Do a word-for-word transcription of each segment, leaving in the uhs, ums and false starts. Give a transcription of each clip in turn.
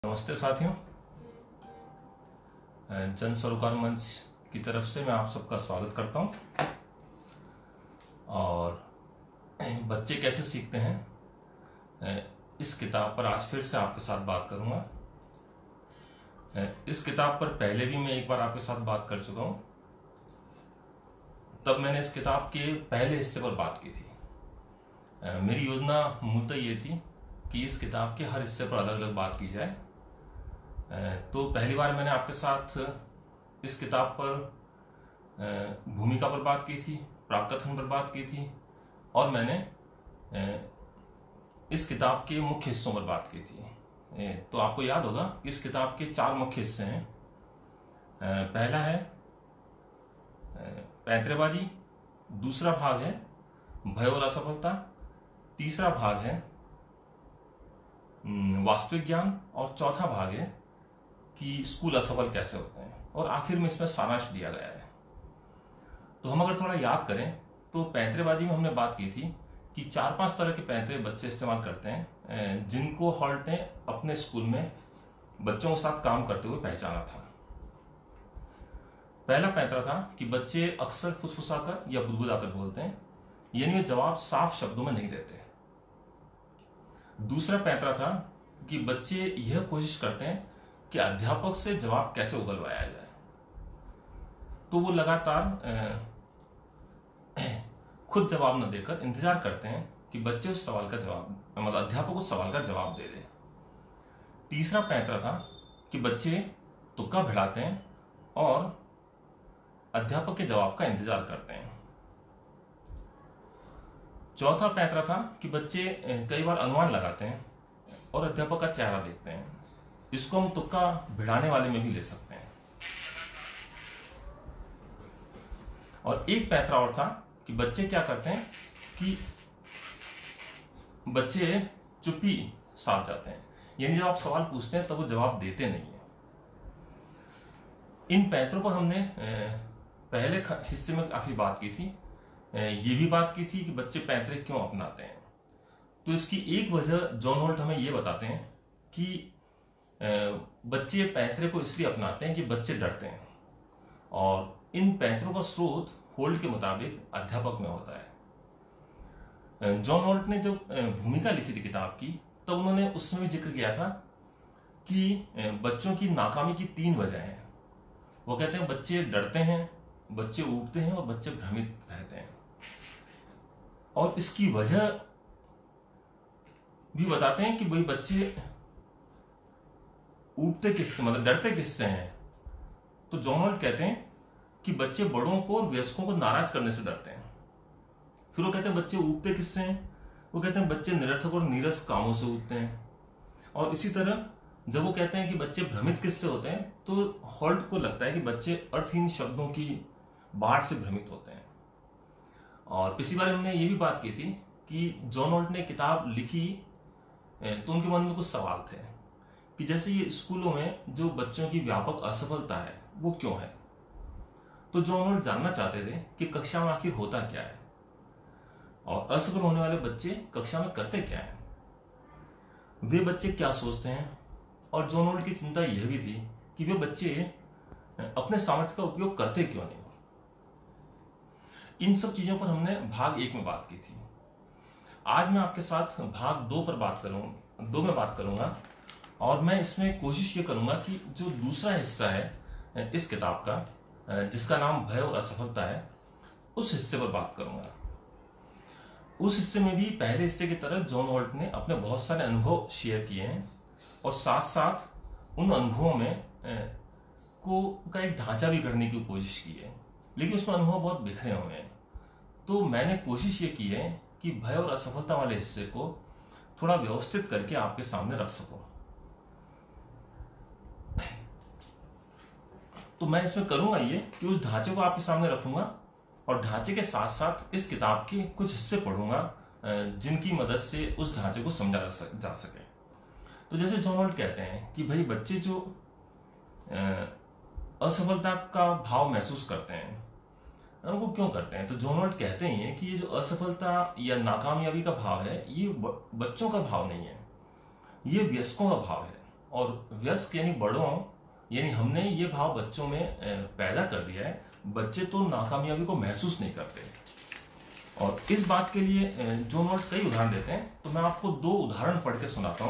नमस्ते साथियों, जन सरोकार मंच की तरफ से मैं आप सबका स्वागत करता हूं। और बच्चे कैसे सीखते हैं, इस किताब पर आज फिर से आपके साथ बात करूंगा। इस किताब पर पहले भी मैं एक बार आपके साथ बात कर चुका हूं। तब मैंने इस किताब के पहले हिस्से पर बात की थी। मेरी योजना मूलतः ये थी कि इस किताब के हर हिस्से पर अलग अलग बात की जाए। तो पहली बार मैंने आपके साथ इस किताब पर भूमिका पर बात की थी, प्राककथन पर बात की थी, और मैंने इस किताब के मुख्य हिस्सों पर बात की थी। तो आपको याद होगा इस किताब के चार मुख्य हिस्से हैं। पहला है पैंतरेबाजी, दूसरा भाग है भय और असफलता, तीसरा भाग है वास्तविक ज्ञान, और चौथा भाग है कि स्कूल असफल कैसे होते हैं, और आखिर में इसमें सारांश दिया गया है। तो हम अगर थोड़ा याद करें तो पैंतरेबाजी में हमने बात की थी कि चार पांच तरह के पैंतरे बच्चे इस्तेमाल करते हैं, जिनको हॉल्ट ने अपने स्कूल में बच्चों के साथ काम करते हुए पहचाना था। पहला पैंतरा था कि बच्चे अक्सर फुसफुसाकर या बुदबुदाकर बोलते हैं, यानी वे जवाब साफ शब्दों में नहीं देते। दूसरा पैंतरा था कि बच्चे यह कोशिश करते हैं कि अध्यापक से जवाब कैसे उगलवाया जाए। तो वो लगातार खुद जवाब न देकर इंतजार करते हैं कि बच्चे उस सवाल का जवाब, मतलब अध्यापक उस सवाल का जवाब दे दे। तीसरा पैंतरा था कि बच्चे तुक्का भिड़ाते हैं और अध्यापक के जवाब का इंतजार करते हैं। चौथा पैंतरा था कि बच्चे कई बार अनुमान लगाते हैं और अध्यापक का चेहरा देखते हैं। इसको हम तुक्का भिड़ाने वाले में भी ले सकते हैं। और एक पैंतरा और था कि बच्चे क्या करते हैं कि बच्चे चुप्पी साध जाते हैं, यानी जब आप सवाल पूछते हैं तब वो जवाब देते नहीं है। इन पैंतरों पर हमने पहले हिस्से में काफी बात की थी। ये भी बात की थी कि बच्चे पैंतरे क्यों अपनाते हैं। तो इसकी एक वजह जॉन होल्ट हमें ये बताते हैं कि बच्चे पैंतरे को इसलिए अपनाते हैं कि बच्चे डरते हैं, और इन पैंतरों का स्रोत होल्ट के मुताबिक अध्यापक में होता है। जॉन होल्ट ने जो भूमिका लिखी थी किताब की, तब उन्होंने उसमें भी जिक्र किया था कि बच्चों की नाकामी की तीन वजह हैं। वो कहते हैं बच्चे डरते हैं, बच्चे ऊबते हैं और बच्चे भ्रमित रहते हैं। और इसकी वजह भी बताते हैं कि भाई बच्चे ऊबते किससे, मतलब डरते किससे हैं। तो जॉन होल्ट कहते हैं कि बच्चे बड़ों को और वयस्कों को नाराज करने से डरते हैं। फिर वो कहते हैं बच्चे ऊबते किससे हैं, वो कहते हैं बच्चे निरर्थक और नीरस कामों से ऊबते हैं। और इसी तरह जब वो कहते हैं कि बच्चे भ्रमित किससे होते हैं, तो होल्ट को लगता है कि बच्चे अर्थहीन शब्दों की बाढ़ से भ्रमित होते हैं। और पिछली बार हमने ये भी बात की थी कि जॉन होल्ट ने किताब लिखी तो उनके मन में कुछ सवाल थे कि जैसे ये स्कूलों में जो बच्चों की व्यापक असफलता है वो क्यों है। तो जॉन होल्ट जानना चाहते थे कि कक्षा में आखिर होता क्या है, और असफल होने वाले बच्चे कक्षा में करते क्या है, वे बच्चे क्या सोचते हैं। और जॉन होल्ट की चिंता यह भी थी कि वे बच्चे अपने सामर्थ्य का उपयोग करते क्यों नहीं। इन सब चीजों पर हमने भाग एक में बात की थी। आज मैं आपके साथ भाग दो पर बात करूंगा, दो में बात करूंगा, और मैं इसमें कोशिश ये करूंगा कि जो दूसरा हिस्सा है इस किताब का, जिसका नाम भय और असफलता है, उस हिस्से पर बात करूंगा। उस हिस्से में भी पहले हिस्से की तरह जॉन होल्ट ने अपने बहुत सारे अनुभव शेयर किए हैं, और साथ साथ उन अनुभवों में को का एक ढांचा भी करने की कोशिश की है, लेकिन उसमें अनुभव बहुत बिखरे हुए हैं। तो मैंने कोशिश ये की है कि भय और असफलता वाले हिस्से को थोड़ा व्यवस्थित करके आपके सामने रख सकूं। तो मैं इसमें करूंगा ये कि उस ढांचे को आपके सामने रखूंगा, और ढांचे के साथ साथ इस किताब के कुछ हिस्से पढ़ूंगा जिनकी मदद से उस ढांचे को समझा जा सके। तो जैसे जॉन होल्ट कहते हैं कि भाई बच्चे जो असफलता का भाव महसूस करते हैं वो क्यों करते हैं। तो जॉन होल्ट कहते हैं कि ये जो असफलता या नाकामयाबी का भाव है, ये बच्चों का भाव नहीं है, ये वयस्कों का भाव है। और व्यस्क यानी बड़ों, यानी हमने ये भाव बच्चों में पैदा कर दिया है, बच्चे तो नाकामयाबी को महसूस नहीं करते। और इस बात के लिए जॉन वॉल्ट कई उदाहरण देते हैं, तो मैं आपको दो उदाहरण पढ़ के सुनाता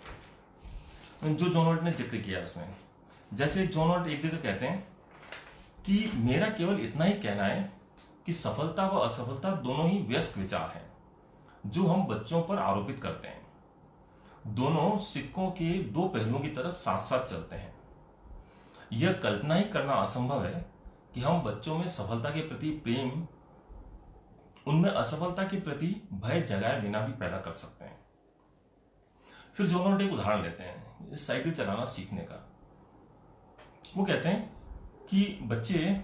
हूं जो जॉन वॉल्ट ने जिक्र किया उसमें। जैसे जॉन वॉल्ट एक जगह कहते हैं कि मेरा केवल इतना ही कहना है कि सफलता व असफलता दोनों ही व्यस्क विचार हैं जो हम बच्चों पर आरोपित करते हैं। दोनों सिक्कों के दो पहलुओं की तरह साथ साथ चलते हैं। यह कल्पना ही करना असंभव है कि हम बच्चों में सफलता के प्रति प्रेम, उनमें असफलता के प्रति भय जगाए बिना भी पैदा कर सकते हैं। फिर जॉन वॉल्ट एक उदाहरण लेते हैं साइकिल चलाना सीखने का। वो कहते हैं कि बच्चे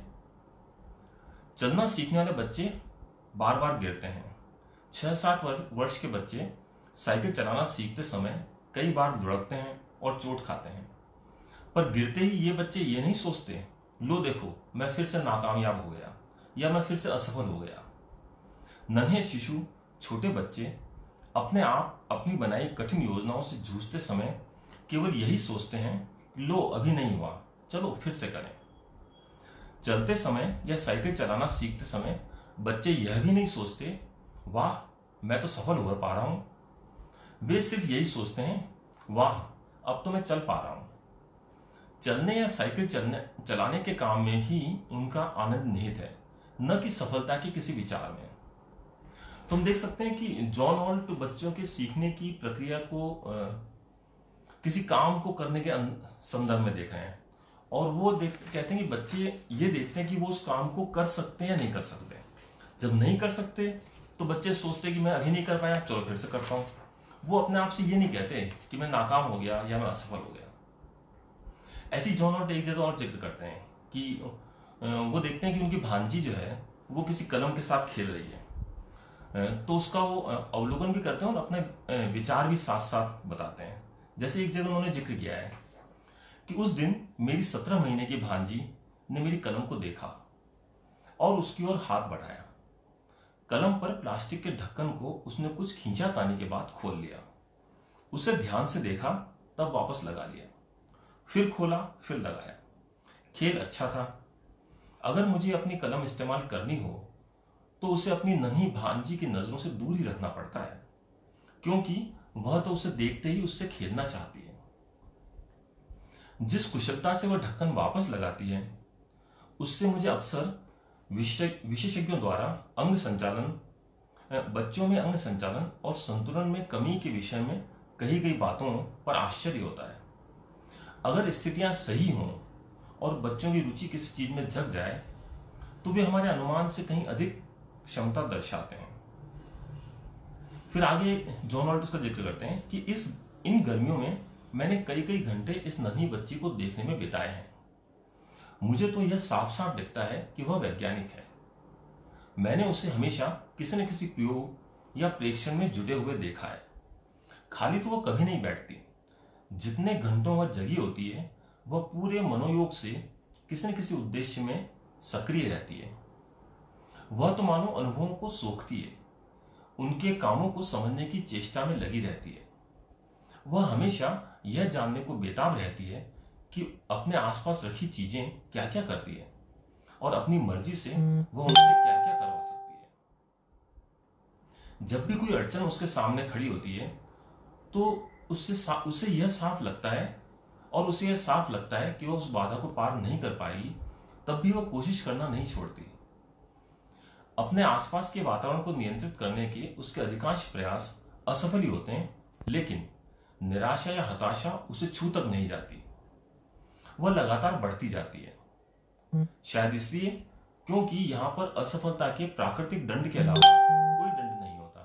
चलना सीखने वाले बच्चे बार बार गिरते हैं। छह सात वर्ष के बच्चे साइकिल चलाना सीखते समय कई बार लुढ़कते हैं और चोट खाते हैं, पर गिरते ही ये बच्चे ये नहीं सोचते, लो देखो मैं फिर से नाकामयाब हो गया या मैं फिर से असफल हो गया। नन्हे शिशु, छोटे बच्चे अपने आप अपनी बनाई कठिन योजनाओं से जूझते समय केवल यही सोचते हैं, लो अभी नहीं हुआ, चलो फिर से करें। चलते समय या साइकिल चलाना सीखते समय बच्चे यह भी नहीं सोचते, वाह मैं तो सफल हो पा रहा हूं। वे सिर्फ यही सोचते हैं, वाह अब तो मैं चल पा रहा हूं। चलने या साइकिल चलने चलाने के काम में ही उनका आनंद निहित है, न कि सफलता के किसी विचार में। तुम देख सकते हैं कि जॉन वॉल्ट बच्चों के सीखने की प्रक्रिया को आ, किसी काम को करने के संदर्भ में देख रहे हैं, और वो देख कहते हैं कि बच्चे ये देखते हैं कि वो उस काम को कर सकते हैं या नहीं कर सकते। जब नहीं कर सकते तो बच्चे सोचते कि मैं अभी नहीं कर पाया, चलो फिर से करता हूं। वो अपने आप से ये नहीं कहते कि मैं नाकाम हो गया या मैं असफल हो गया। ऐसी जॉन वॉल्ट एक जगह और जिक्र करते हैं कि वो देखते हैं कि उनकी भांजी जो है वो किसी कलम के साथ खेल रही है, तो उसका वो अवलोकन भी करते हैं और अपने विचार भी साथ साथ बताते हैं। जैसे एक जगह उन्होंने जिक्र किया है कि उस दिन मेरी सत्रह महीने की भांजी ने मेरी कलम को देखा और उसकी ओर हाथ बढ़ाया। कलम पर प्लास्टिक के ढक्कन को उसने कुछ खींचातानी के बाद खोल लिया। उसे ध्यान से देखा, तब वापस लगा लिया, फिर खोला, फिर लगाया। खेल अच्छा था। अगर मुझे अपनी कलम इस्तेमाल करनी हो तो उसे अपनी नन्ही भांजी की नजरों से दूर ही रखना पड़ता है, क्योंकि वह तो उसे देखते ही उससे खेलना चाहती है। जिस कुशलता से वह ढक्कन वापस लगाती है उससे मुझे अक्सर विशेषज्ञों द्वारा अंग संचालन, बच्चों में अंग संचालन और संतुलन में कमी के विषय में कही गई बातों पर आश्चर्य होता है। अगर स्थितियां सही हों और बच्चों की रुचि किसी चीज में झक जाए तो वे हमारे अनुमान से कहीं अधिक क्षमता दर्शाते हैं। फिर आगे जॉन वॉल्ट उसका जिक्र करते हैं कि इस इन गर्मियों में मैंने कई कई घंटे इस नन्ही बच्ची को देखने में बिताए हैं। मुझे तो यह साफ साफ दिखता है कि वह वैज्ञानिक है। मैंने उसे हमेशा किसी न किसी प्रयोग या प्रेक्षण में जुटे हुए देखा है। खाली तो वह कभी नहीं बैठती। जितने घंटों वह जगी होती है वह पूरे मनोयोग से किसी न किसी उद्देश्य में सक्रिय रहती है। वह तो मानो अनुभवों को सोखती है, उनके कामों को समझने की चेष्टा में लगी रहती है। वह हमेशा यह जानने को बेताब रहती है कि अपने आसपास रखी चीजें क्या क्या करती है और अपनी मर्जी से वह उनसे क्या क्या करवा सकती है। जब भी कोई अड़चन उसके सामने खड़ी होती है तो उससे उसे यह साफ लगता है और उसे यह साफ लगता है कि वह उस बाधा को पार नहीं कर पाएगी, तब भी वह कोशिश करना नहीं छोड़ती। अपने आसपास के वातावरण को नियंत्रित करने के उसके अधिकांश प्रयास असफल ही होते हैं, लेकिन निराशा या हताशा उसे छू तक नहीं जाती। वह लगातार बढ़ती जाती है, शायद इसलिए क्योंकि यहां पर असफलता के प्राकृतिक दंड के अलावा कोई दंड नहीं होता।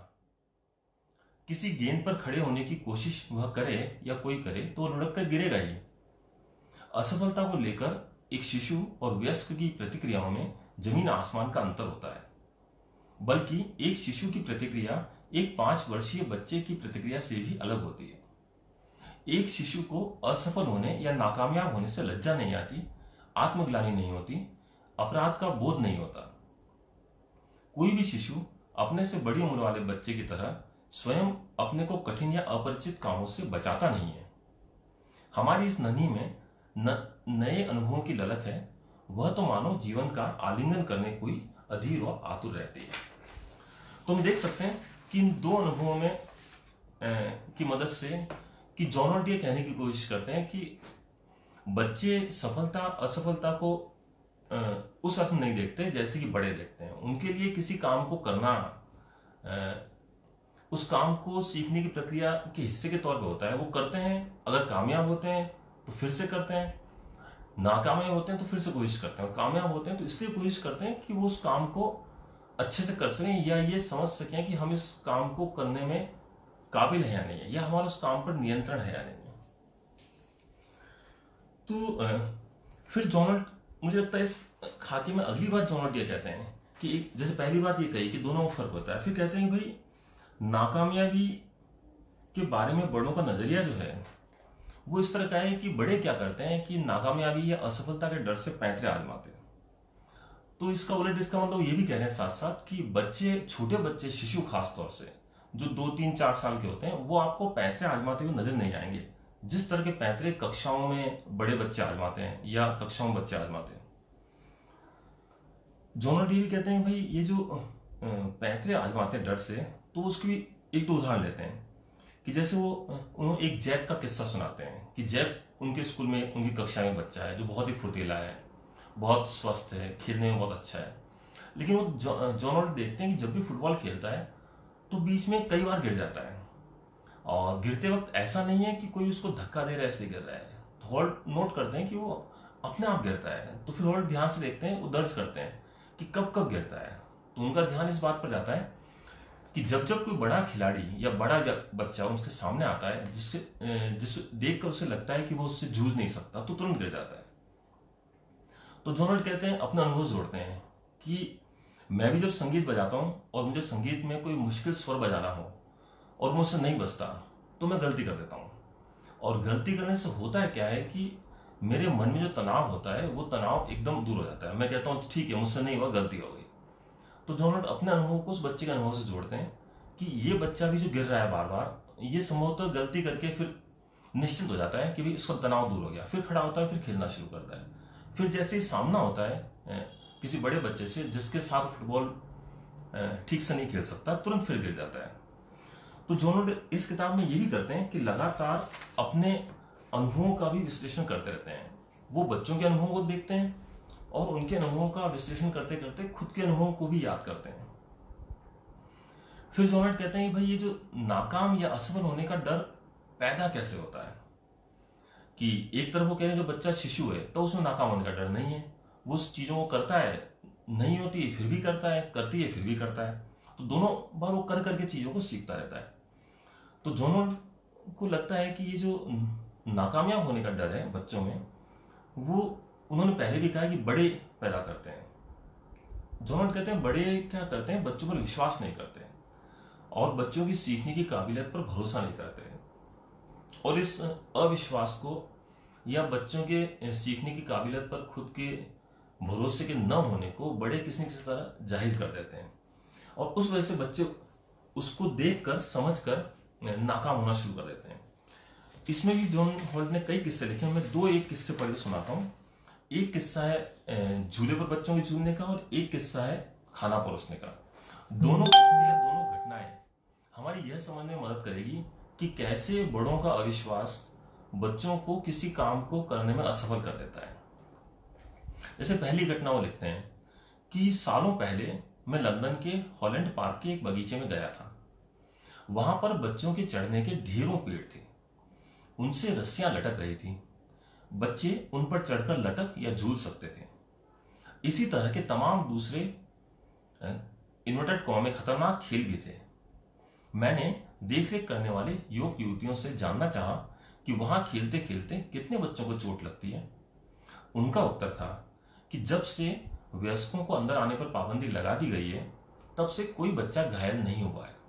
किसी गेंद पर खड़े होने की कोशिश वह करे या कोई करे तो वह लुढ़क कर गिरेगा ही। असफलता को लेकर एक शिशु और वयस्क की प्रतिक्रियाओं में जमीन आसमान का अंतर होता है। बल्कि एक शिशु की प्रतिक्रिया एक पांच वर्षीय बच्चे की प्रतिक्रिया से भी अलग होती है। एक शिशु को असफल होने या नाकामयाब होने से लज्जा नहीं आती, आत्मग्लानि नहीं होती, अपराध का बोध नहीं होता। कोई भी शिशु अपने से बड़ी उम्र वाले बच्चे की तरह स्वयं अपने को कठिन या अपरिचित कामों से बचाता नहीं है। हमारी इस नन्ही में न, नए अनुभवों की ललक है, वह तो मानो जीवन का आलिंगन करने कोई अधीर और आतुर रहती है। तो हम देख सकते हैं कि इन दो अनुभवों में ए, की मदद से कि जॉन हॉल्ट ये कहने की कोशिश करते हैं कि बच्चे सफलता असफलता को ए, उस अर्थ में नहीं देखते जैसे कि बड़े देखते हैं। उनके लिए किसी काम को करना ए, उस काम को सीखने की प्रक्रिया के हिस्से के तौर पे होता है। वो करते हैं, अगर कामयाब होते हैं तो फिर से करते हैं, नाकामयाब होते हैं तो फिर से कोशिश करते हैं, और कामयाब होते हैं तो इसलिए कोशिश करते हैं कि वो उस काम को अच्छे से कर सकें या ये समझ सकें कि हम इस काम को करने में काबिल है या नहीं है, या हमारा उस काम पर नियंत्रण है या नहीं है। तो फिर जॉन, मुझे लगता है इस खाके में अगली बात जॉन ये कहते हैं कि जैसे पहली बात ये कही कि दोनों में फर्क होता है, फिर कहते हैं भाई नाकामयाबी के बारे में बड़ों का नजरिया जो है वो इस तरह का है कि बड़े क्या करते हैं कि नाकामयाबी या असफलता के डर से पैंतरे आजमाते हैं। तो इसका उलट इसका मतलब ये भी कह रहे हैं साथ साथ कि बच्चे, छोटे बच्चे, शिशु खास तौर से जो दो तीन चार साल के होते हैं, वो आपको पैंतरे आजमाते हुए नजर नहीं आएंगे जिस तरह के पैंतरे कक्षाओं में बड़े बच्चे आजमाते हैं या कक्षाओं में बच्चे आजमाते हैं। जॉन डी भी कहते हैं भाई ये जो पैंतरे आजमाते हैं डर से, तो उसकी भी एक दो उदाहरण लेते हैं कि जैसे वो उन्होंने एक जैक का किस्सा सुनाते हैं कि जैक उनके स्कूल में उनकी कक्षा में बच्चा है जो बहुत ही फुर्तीला है, बहुत स्वस्थ है, खेलने में बहुत अच्छा है, लेकिन वो जॉन हॉल्ट देखते हैं कि जब भी फुटबॉल खेलता है तो बीच में कई बार गिर जाता है, और गिरते वक्त ऐसा नहीं है कि कोई उसको धक्का दे रहा है ऐसे गिर रहा है। तो हॉल्ट नोट करते हैं कि वो अपने आप गिरता है। तो फिर हॉल्ट ध्यान से देखते हैं, वो दर्ज करते हैं कि कब कब गिरता है। तो उनका ध्यान इस बात पर जाता है कि जब जब कोई बड़ा खिलाड़ी या बड़ा बच्चा उसके सामने आता है जिसके जिस देखकर उसे लगता है कि वो उससे जूझ नहीं सकता, तो तुरंत गिर जाता है। तो जॉन हॉल्ट कहते हैं, अपना अनुभव जोड़ते हैं कि मैं भी जब संगीत बजाता हूं और मुझे संगीत में कोई मुश्किल स्वर बजाना हो और मुझसे नहीं बजता तो मैं गलती कर देता हूं, और गलती करने से होता है क्या है कि मेरे मन में जो तनाव होता है वो तनाव एकदम दूर हो जाता है। मैं कहता हूं ठीक है, मुझसे नहीं हुआ, गलती हो गई। तो जॉन हॉल्ट अपने अनुभव को उस बच्चे के अनुभव से जोड़ते हैं कि ये बच्चा भी जो गिर रहा है बार बार, ये संभवतः गलती करके फिर निश्चिंत हो जाता है कि भाई इसका तनाव दूर हो गया, फिर खड़ा होता है, फिर खेलना शुरू करता है। फिर जैसे ही सामना होता है किसी बड़े बच्चे से जिसके साथ फुटबॉल ठीक से नहीं खेल सकता, तुरंत फिर गिर जाता है। तो जॉन हॉल्ट इस किताब में ये भी करते हैं कि लगातार अपने अनुभवों का भी विश्लेषण करते रहते हैं। वो बच्चों के अनुभवों को देखते हैं और उनके अनुभवों का विश्लेषण करते करते खुद के अनुभवों को भी याद करते हैं। फिर जॉन हॉल्ट कहते हैं कि भाई ये जो नाकाम या असफल होने का डर पैदा कैसे होता है, कि एक तरफ वो कह रहे हैं जो बच्चा शिशु है तो उसमें नाकाम होने का डर नहीं है, वो उस चीजों को करता है, नहीं होती है फिर भी करता है, करती है फिर भी करता है, तो दोनों बार वो कर करके चीजों को सीखता रहता है। तो जॉन हॉल्ट को लगता है कि ये जो नाकामयाब होने का डर है बच्चों में, वो उन्होंने पहले भी कहा कि बड़े पैदा करते हैं। जॉन हॉल्ट कहते हैं बड़े क्या करते हैं, बच्चों पर विश्वास नहीं करते और बच्चों की सीखने की काबिलियत पर भरोसा नहीं करते, और इस अविश्वास को या बच्चों के सीखने की काबिलियत पर खुद के भरोसे के न होने को बड़े किसी न किसी तरह जाहिर कर देते हैं, और उस वजह से बच्चे उसको देखकर समझकर नाकाम होना शुरू कर देते हैं। इसमें भी जॉन हॉल्ट ने कई किस्से लिखे, मैं दो एक किस्से पढ़ के सुनाता हूँ। एक किस्सा है झूले पर बच्चों के झूलने का और एक किस्सा है खाना परोसने का। दोनों किस्से या दोनों घटनाएं हमारी यह समझने में मदद करेगी कि कैसे बड़ों का अविश्वास बच्चों को किसी काम को करने में असफल कर देता है। जैसे पहली घटना वो लिखते हैं कि सालों पहले मैं लंदन के हॉलैंड पार्क के एक बगीचे में गया था। वहां पर बच्चों के चढ़ने के ढेरों पेड़ थे, उनसे रस्सियां लटक रही थी, बच्चे उन पर चढ़कर लटक या झूल सकते थे। इसी तरह के तमाम दूसरे इन्वर्टेड कॉमा में खतरनाक खेल भी थे। मैंने देखरेख करने वाले युवक युवतियों से जानना चाहा कि वहां खेलते खेलते कितने बच्चों को चोट लगती है। उनका उत्तर था कि जब से वयस्कों को अंदर आने पर पाबंदी लगा दी गई है तब से कोई बच्चा घायल नहीं हुआ है।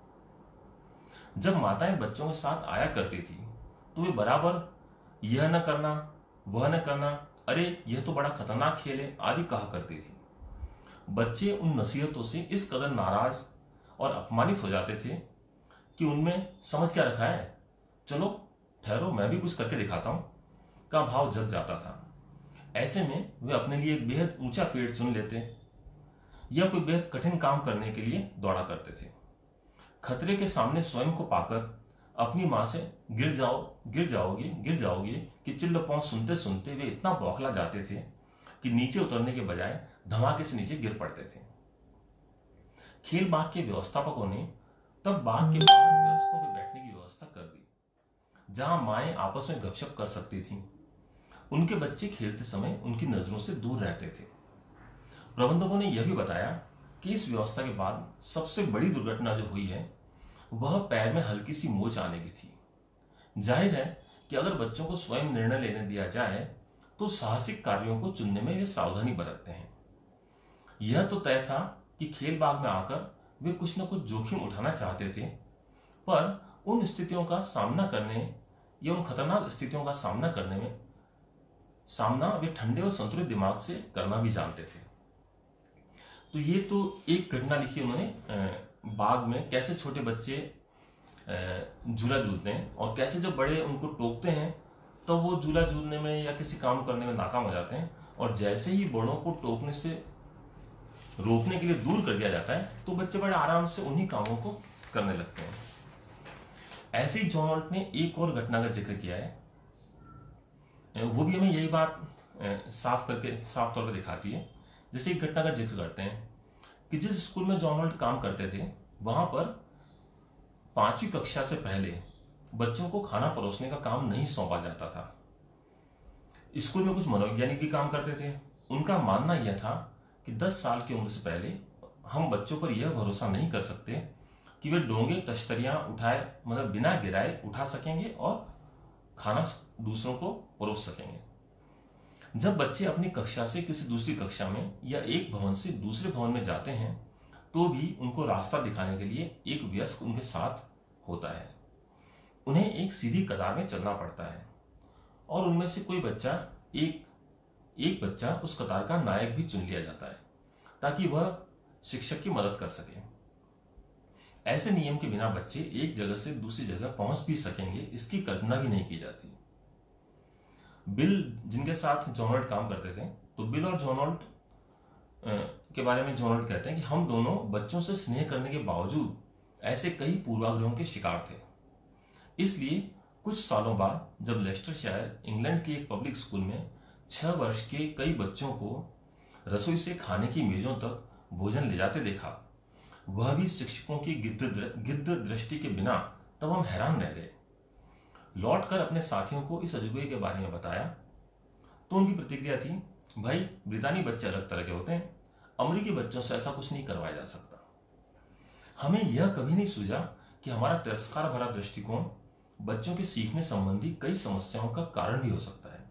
जब माताएं बच्चों के साथ आया करती थी तो वे बराबर यह न करना, वह न करना, अरे यह तो बड़ा खतरनाक खेल है आदि कहा करती थी। बच्चे उन नसीहतों से इस कदर नाराज और अपमानित हो जाते थे कि उनमें समझ क्या रखा है, चलो ठहरो मैं भी कुछ करके दिखाता हूं। का भाव जग जाता था। ऐसे में वे अपने लिए एक बेहद ऊंचा पेड़ चुन लेते या कोई बेहद कठिन काम करने के लिए दौड़ा करते थे। खतरे के सामने स्वयं को पाकर अपनी मां से गिर जाओ गिर जाओगे गिर जाओगे कि चिल्लो पांव सुनते सुनते वे इतना बौखला जाते थे कि नीचे उतरने के बजाय धमाके से नीचे गिर पड़ते थे। खेल बाग के व्यवस्थापकों ने तब बाग के बाहर वयस्कों के बैठने की व्यवस्था कर दी, जहां माएं आपस में गपशप कर सकती थीं। उनके बच्चे खेलते समय उनकी नजरों से दूर रहते थे। प्रबंधकों ने यह भी बताया कि इस व्यवस्था के बाद सबसे बड़ी दुर्घटना जो हुई है वह पैर में हल्की सी मोच आने की थी। जाहिर है कि अगर बच्चों को स्वयं निर्णय लेने दिया जाए तो साहसिक कार्यों को चुनने में वे सावधानी बरतते हैं। यह तो तय था कि खेल बाग में आकर वे कुछ न कुछ जोखिम उठाना चाहते थे, पर उन स्थितियों का सामना करने या उन खतरनाक स्थितियों का सामना करने में सामना वे ठंडे और संतुलित दिमाग से करना भी जानते थे। तो ये तो एक घटना लिखी उन्होंने बाग में, कैसे छोटे बच्चे झूला झूलते हैं और कैसे जब बड़े उनको टोकते हैं तो वो झूला झूलने में या किसी काम करने में नाकाम हो जाते हैं, और जैसे ही बड़ों को टोकने से रोकने के लिए दूर कर दिया जाता है तो बच्चे बड़े आराम से उन्हीं कामों को करने लगते हैं। ऐसे ही जॉन हॉल्ट ने एक और घटना का जिक्र किया है, वो भी हमें यही बात साफ करके साफ तौर पर दिखाती है। जैसे एक घटना का जिक्र करते हैं कि जिस स्कूल में जॉन हॉल्ट काम करते थे वहां पर पांचवी कक्षा से पहले बच्चों को खाना परोसने का काम नहीं सौंपा जाता था। स्कूल में कुछ मनोवैज्ञानिक भी काम करते थे। उनका मानना यह था कि दस साल की उम्र से पहले हम बच्चों पर यह भरोसा नहीं कर सकते कि वे डोंगे तश्तरियां उठाए मतलब बिना गिराए उठा सकेंगे और खाना दूसरों को परोस सकेंगे। जब बच्चे अपनी कक्षा से किसी दूसरी कक्षा में या एक भवन से दूसरे भवन में जाते हैं तो भी उनको रास्ता दिखाने के लिए एक वयस्क उनके साथ होता है। उन्हें एक सीधी कतार में चलना पड़ता है और उनमें से कोई बच्चा एक एक बच्चा उस कतार का नायक भी चुन लिया जाता है ताकि वह शिक्षक की मदद कर सके। ऐसे नियम के बिना बच्चे एक जगह से दूसरी जगह पहुंच भी सकेंगे इसकी कल्पना भी नहीं की जाती। बिल जिनके साथ जॉन हॉल्ट काम करते थे, तो बिल और जॉन हॉल्ट के बारे में जॉन हॉल्ट कहते हैं कि हम दोनों बच्चों से स्नेह करने के बावजूद ऐसे कई पूर्वाग्रहों के शिकार थे। इसलिए कुछ सालों बाद जब लेस्टरशायर इंग्लैंड के एक पब्लिक स्कूल में छह वर्ष के कई बच्चों को रसोई से खाने की मेजों तक भोजन ले जाते देखा, वह भी शिक्षकों की गिद्ध दृष्टि के बिना, तब हम हैरान रह गए। लौट कर अपने साथियों को इस अजूबे के बारे में बताया तो उनकी प्रतिक्रिया थी, भाई ब्रितानी बच्चे अलग तरह के होते हैं, अमरीकी बच्चों से ऐसा कुछ नहीं करवाया जा सकता। हमें यह कभी नहीं सूझा कि हमारा तिरस्कार भरा दृष्टिकोण बच्चों के सीखने संबंधी कई समस्याओं का कारण भी हो सकता है।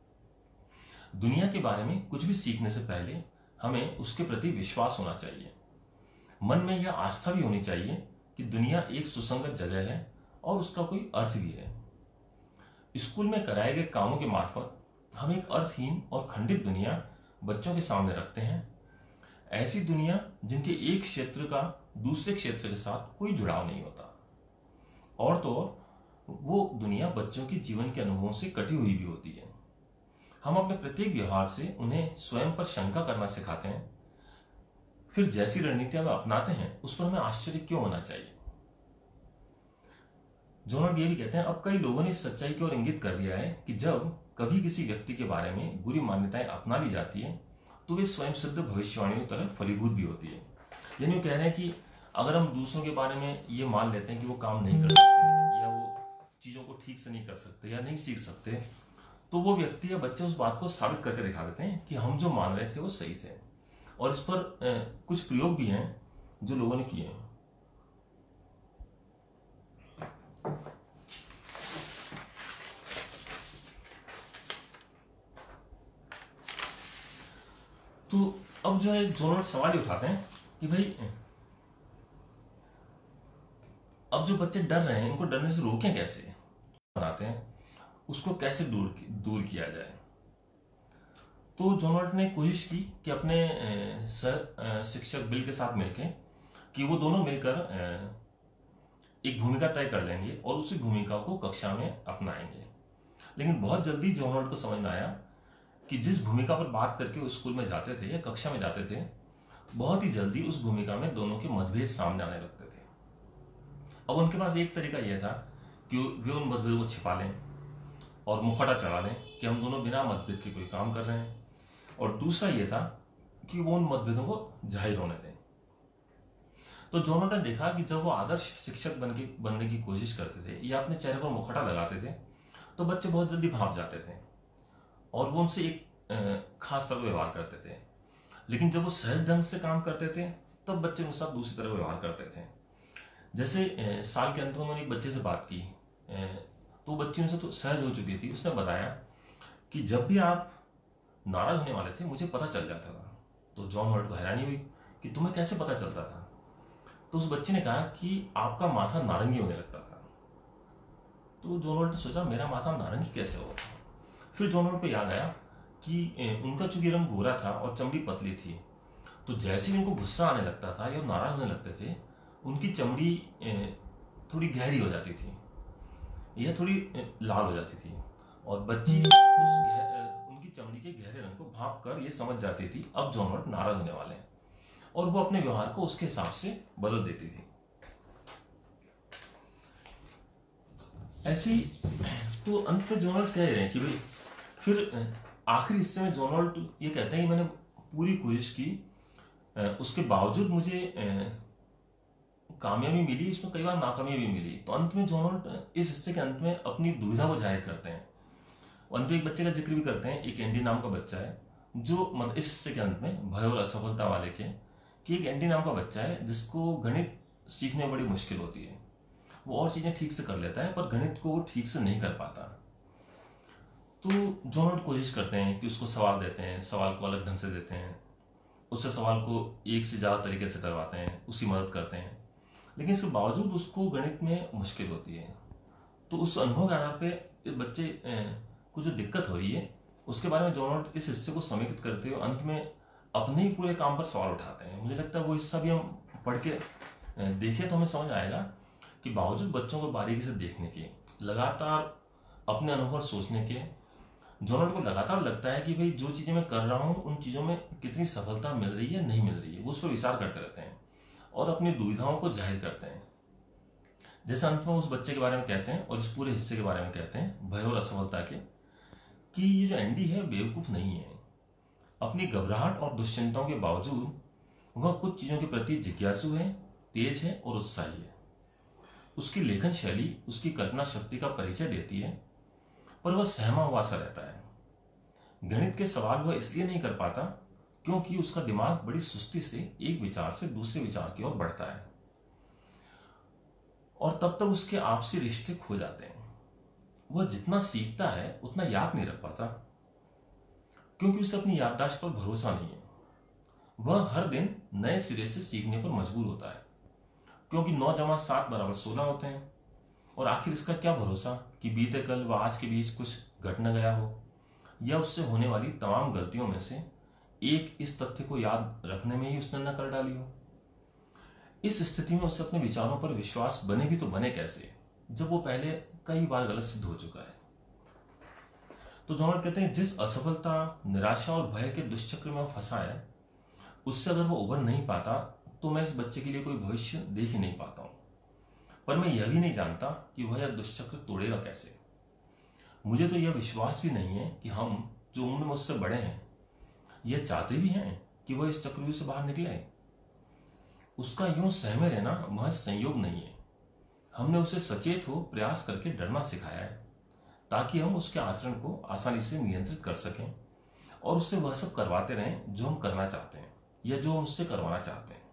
दुनिया के बारे में कुछ भी सीखने से पहले हमें उसके प्रति विश्वास होना चाहिए। मन में यह आस्था भी होनी चाहिए कि दुनिया एक सुसंगत जगह है और उसका कोई अर्थ भी है। स्कूल में कराए गए कामों के मार्फत हम एक अर्थहीन और खंडित दुनिया बच्चों के सामने रखते हैं। ऐसी दुनिया जिनके एक क्षेत्र का दूसरे क्षेत्र के साथ कोई जुड़ाव नहीं होता, और तो और वो दुनिया बच्चों के जीवन के अनुभवों से कटी हुई भी होती है। हम अपने प्रत्येक व्यवहार से उन्हें स्वयं पर शंका करना सिखाते हैं, फिर जैसी रणनीतियां वे अपनाते हैं उस पर हमें आश्चर्य क्यों होना चाहिए। जॉन हॉल्ट ये भी कहते हैं, अब कई लोगों ने इस सच्चाई की ओर इंगित कर दिया है कि जब कभी किसी व्यक्ति के बारे में बुरी मान्यताएं अपना ली जाती है तो वे स्वयं सिद्ध भविष्यवाणियों की तरह फलीभूत भी होती है। यानी वो कह रहे हैं कि अगर हम दूसरों के बारे में ये मान लेते हैं कि वो काम नहीं कर सकते या वो चीजों को ठीक से नहीं कर सकते या नहीं सीख सकते, तो वो व्यक्ति या बच्चे उस बात को साबित करके दिखा देते हैं कि हम जो मान रहे थे वो सही थे। और इस पर ए, कुछ प्रयोग भी हैं जो लोगों ने किए हैं। तो अब जो है जॉन हॉल्ट सवाल ही उठाते हैं कि भाई अब जो बच्चे डर रहे हैं उनको डरने से रोकें कैसे, बनाते हैं उसको कैसे दूर दूर किया जाए। तो जॉन हॉल्ट ने कोशिश की कि अपने सह शिक्षक बिल के साथ मिलकर कि वो दोनों मिलकर एक भूमिका तय कर लेंगे और उसी भूमिका को कक्षा में अपनाएंगे। लेकिन बहुत जल्दी जॉन हॉल्ट को समझ में आया कि जिस भूमिका पर बात करके वो स्कूल में जाते थे या कक्षा में जाते थे, बहुत ही जल्दी उस भूमिका में दोनों के मतभेद सामने आने लगते थे। अब उनके पास एक तरीका यह था कि वे उन मतभेदों को छिपा लें और मुखौटा चढ़ा लें कि हम दोनों बिना मतभेद के कोई काम कर रहे हैं, और दूसरा यह था कि वो उन मतभेदों को जाहिर होने दें। तो जॉन हॉल्ट ने देखा कि जब वो आदर्श शिक्षक बन के बनने की कोशिश करते थे या अपने चेहरे पर मुखौटा लगाते थे, तो बच्चे बहुत जल्दी भाप जाते थे और वो उनसे एक खास तरह व्यवहार करते थे। लेकिन जब वो सहज ढंग से काम करते थे तब बच्चे उनके साथ दूसरी तरह व्यवहार करते थे। जैसे साल के अंत में उन्होंने एक बच्चे से बात की, तो बच्चे उनसे तो सहज हो चुकी थी। उसने बताया कि जब भी आप नाराज होने वाले थे मुझे पता चल जाता था। तो जॉन हॉल्ट को हैरानी हुई कि तुम्हें कैसे पता चलता था? तो उस बच्चे ने कहा कि आपका माथा नारंगी होने लगता था। तो जॉन हॉल्ट ने सोचा मेरा माथा नारंगी कैसे होगा? फिर जॉन हॉल्ट को याद आया कि उनका चूंकि रंग गोरा था और चमड़ी पतली थी, तो जैसे ही उनको गुस्सा आने लगता था या नाराज होने लगते थे, उनकी चमड़ी थोड़ी गहरी हो जाती थी या थोड़ी लाल हो जाती थी, और बच्ची उस उनकी चमड़ी के गहरे रंग को भांप कर ये समझ जाती थी अब जॉन हॉल्ट नाराज होने वाले हैं, और वो अपने व्यवहार को उसके हिसाब से बदल देती थी। ऐसे ही तो अंत में जॉन हॉल्ट कह रहे हैं कि भाई फिर आखिरी हिस्से में जॉन हॉल्ट ये कहते हैं कि मैंने पूरी कोशिश की, उसके बावजूद मुझे कामयाबी मिली, इसमें कई बार नाकामयाबी मिली। तो अंत में जॉन हॉल्ट इस हिस्से के अंत में अपनी दुविधा को जाहिर करते हैं। अंत में एक बच्चे का जिक्र भी करते हैं, एक एंडी नाम का बच्चा है जो मतलब इस हिस्से के अंत में भय और असफलता वाले के कि एक एंडी नाम का बच्चा है जिसको गणित सीखने में बड़ी मुश्किल होती है। वो और चीजें ठीक से कर लेता है पर गणित को वो ठीक से नहीं कर पाता। तो जॉन हॉल्ट कोशिश करते हैं कि उसको सवाल देते हैं, सवाल को अलग ढंग से देते हैं, उससे सवाल को एक से ज्यादा तरीके से करवाते हैं, उसकी मदद करते हैं, लेकिन इसके बावजूद उसको गणित में मुश्किल होती है। तो उस अनुभव के आधार पे बच्चे को जो दिक्कत हो रही है उसके बारे में जॉन हॉल्ट इस हिस्से को समेकित करते हुए अंत में अपने ही पूरे काम पर सवाल उठाते हैं। मुझे लगता है वो हिस्सा भी हम पढ़ के देखें तो हमें समझ आएगा कि बावजूद बच्चों को बारीकी से देखने के, लगातार अपने अनुभव सोचने के, जॉन हॉल्ट को लगातार लगता है कि भाई जो चीजें मैं कर रहा हूं उन चीजों में कितनी सफलता मिल रही है नहीं मिल रही है, वो उस पर विचार करते रहते हैं और अपनी दुविधाओं को जाहिर करते हैं। जैसे अंत में उस बच्चे के बारे में कहते हैं और इस पूरे हिस्से के बारे में कहते हैं भय और असफलता के, कि ये जो एंडी है बेवकूफ नहीं है। अपनी घबराहट और दुश्चिंताओं के बावजूद वह कुछ चीजों के प्रति जिज्ञासु है, तेज है और उत्साही है। उसकी लेखन शैली उसकी कल्पना शक्ति का परिचय देती है, पर वह सहमा हुआ सा रहता है। गणित के सवाल वह इसलिए नहीं कर पाता क्योंकि उसका दिमाग बड़ी सुस्ती से एक विचार से दूसरे विचार की ओर बढ़ता है, और तब तक उसके आपसी रिश्ते खो जाते हैं। वह जितना सीखता है उतना याद नहीं रख पाता क्योंकि उसे अपनी याददाश्त पर भरोसा नहीं है। वह हर दिन नए सिरे से सीखने पर मजबूर होता है क्योंकि नौ जमा सात बराबर सोलह होते हैं, और आखिर इसका क्या भरोसा कि बीते कल व आज के बीच कुछ घट न गया हो या उससे होने वाली तमाम गलतियों में से एक इस तथ्य को याद रखने में ही उसने न कर डाली हो। इस स्थिति में उसे अपने विचारों पर विश्वास बने भी तो बने कैसे जब वो पहले कई बार गलत सिद्ध हो चुका है। तो जॉन हॉल्ट कहते हैं जिस असफलता, निराशा और भय के दुष्चक्र में वो फंसा है उससे अगर वो उबर नहीं पाता तो मैं इस बच्चे के लिए कोई भविष्य देख ही नहीं पाता हूं। पर मैं यह भी नहीं जानता कि वह यह दुष्चक्र तोड़ेगा कैसे। मुझे तो यह विश्वास भी नहीं है कि हम जो उम्र में उससे बड़े हैं यह चाहते भी हैं कि वह इस चक्रव्यूह से बाहर निकले। उसका यूं सहमे रहना महज संयोग नहीं है। हमने उसे सचेत हो प्रयास करके डरना सिखाया है ताकि हम उसके आचरण को आसानी से नियंत्रित कर सकें और उससे वह सब करवाते रहें जो हम करना चाहते हैं या जो हम उससे करवाना चाहते हैं।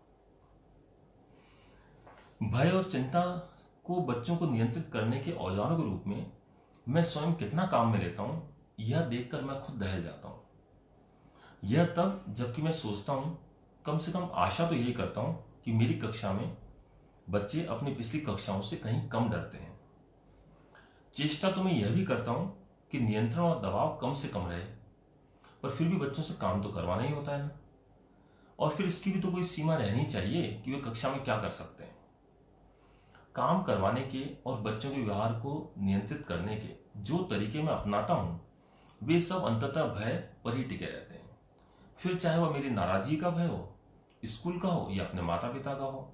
भय और चिंता को बच्चों को नियंत्रित करने के औजारों के रूप में मैं स्वयं कितना काम में लेता हूं यह देखकर मैं खुद दहल जाता हूं। यह तब जबकि मैं सोचता हूं, कम से कम आशा तो यही करता हूं कि मेरी कक्षा में बच्चे अपनी पिछली कक्षाओं से कहीं कम डरते हैं। चेष्टा तो मैं यह भी करता हूं कि नियंत्रण और दबाव कम से कम रहे, पर फिर भी बच्चों से काम तो करवाना ही होता है ना, और फिर इसकी भी तो कोई सीमा रहनी चाहिए कि वे कक्षा में क्या कर सकते हैं। काम करवाने के और बच्चों के व्यवहार को नियंत्रित करने के जो तरीके मैं अपनाता हूं वे सब अंततः भय पर ही टिके रहते हैं, फिर चाहे वह मेरी नाराजगी का भय हो, स्कूल का हो या अपने माता पिता का हो।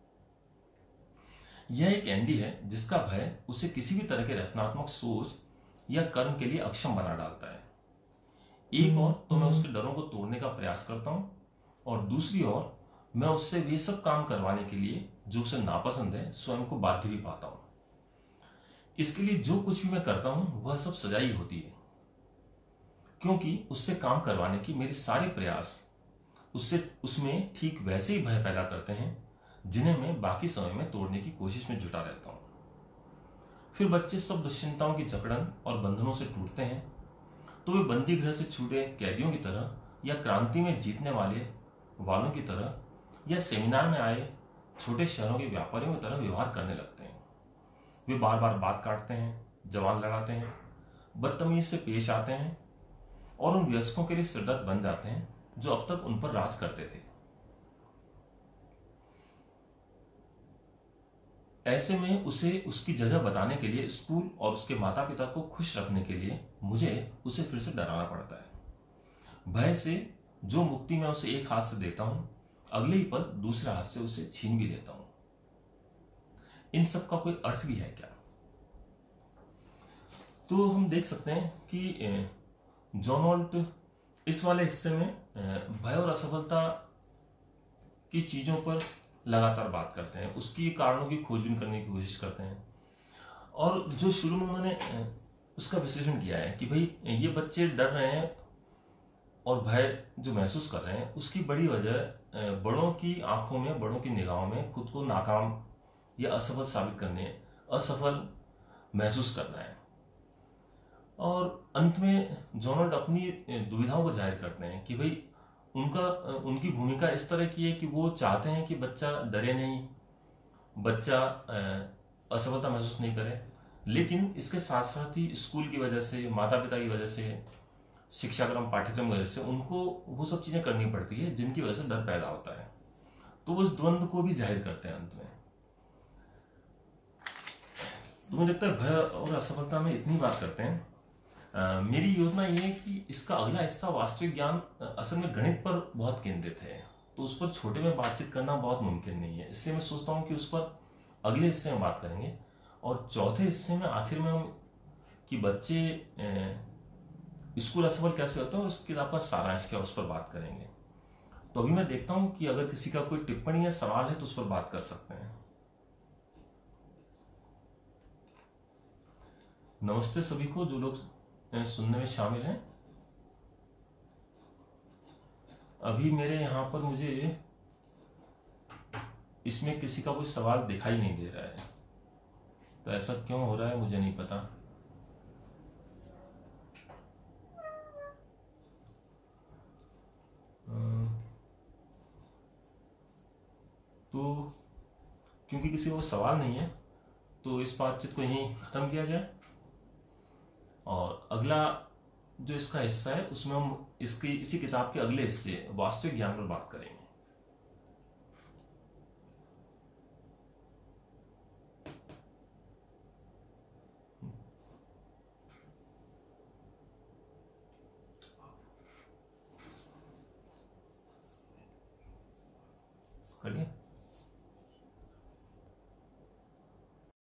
यह एक एंडी है जिसका भय उसे किसी भी तरह के रचनात्मक सोच या कर्म के लिए अक्षम बना डालता है। एक और तो मैं उसके डरों को तोड़ने का प्रयास करता हूं और दूसरी ओर मैं उससे वे सब काम करवाने के लिए जो उसे नापसंद है स्वयं को बाध्य भी पाता हूं। इसके लिए जो कुछ भी मैं करता हूं वह सब सजाई होती है, क्योंकि उससे काम करवाने की मेरे सारे प्रयास उससे उसमें ठीक वैसे ही भय पैदा करते हैं जिन्हें मैं बाकी समय में तोड़ने की कोशिश में जुटा रहता हूं। फिर बच्चे सब दुश्चिंताओं की जकड़न और बंधनों से टूटते हैं तो वे बंदी गृह से छूटे कैदियों की तरह या क्रांति में जीतने वाले वालों की तरह या सेमिनार में आए छोटे शहरों के व्यापारियों की तरह व्यवहार करने लगते हैं। वे बार बार बात काटते हैं, जवान लड़ाते हैं, बदतमीज से पेश आते हैं और उन वयस्कों के लिए सिरदर्द बन जाते हैं जो अब तक उन पर राज करते थे। ऐसे में उसे उसकी जगह बताने के लिए स्कूल और उसके माता पिता को खुश रखने के लिए मुझे उसे फिर से डराना पड़ता है। भय से जो मुक्ति मैं उसे एक हाथ से देता हूं, अगले ही पल दूसरे हाथ से उसे छीन भी लेता हूं। इन सब का कोई अर्थ भी है क्या? तो हम देख सकते हैं कि जॉन होल्ट इस वाले हिस्से में भय और असफलता की चीजों पर लगातार बात करते हैं, उसकी कारणों की खोजबीन करने की कोशिश करते हैं। और जो शुरू में उन्होंने उसका विश्लेषण किया है कि भाई ये बच्चे डर रहे हैं और भय जो महसूस कर रहे हैं उसकी बड़ी वजह बड़ों की आंखों में, बड़ों की निगाहों में खुद को नाकाम या असफल साबित करने, असफल महसूस करना है। और अंत में जॉन अपनी दुविधाओं को जाहिर करते हैं कि भाई उनका उनकी भूमिका इस तरह की है कि वो चाहते हैं कि बच्चा डरे नहीं, बच्चा असफलता महसूस नहीं करे, लेकिन इसके साथ साथ ही स्कूल की वजह से, माता पिता की वजह से, शिक्षाक्रम पाठ्यक्रम की वजह से उनको वो सब चीजें करनी पड़ती है जिनकी वजह से डर पैदा होता है। तो वो इस द्वंद्व को भी जाहिर करते हैं अंत में। तो मुझे लगता है भय और असफलता में इतनी बात करते हैं। Uh, मेरी योजना ये है कि इसका अगला हिस्सा वास्तविक ज्ञान असल में गणित पर बहुत केंद्रित है, तो उस पर छोटे में बातचीत करना बहुत मुमकिन नहीं है, इसलिए मैं सोचता हूँ कि उस पर अगले हिस्से में बात करेंगे। और चौथे हिस्से में आखिर में हम कि बच्चे स्कूल असफल कैसे होते हैं और इस किताब का सारांश क्या, उस पर बात करेंगे। तो अभी मैं देखता हूँ कि अगर किसी का कोई टिप्पणी या सवाल है तो उस पर बात कर सकते हैं। नमस्ते सभी को जो लोग सुनने में शामिल हैं। अभी मेरे यहां पर मुझे इसमें किसी का कोई सवाल दिखाई नहीं दे रहा है, तो ऐसा क्यों हो रहा है मुझे नहीं पता। तो क्योंकि किसी को सवाल नहीं है तो इस बातचीत को यहीं खत्म किया जाए और अगला जो इसका हिस्सा है उसमें हम इसकी इसी किताब के अगले हिस्से वास्तविक ज्ञान पर बात करेंगे।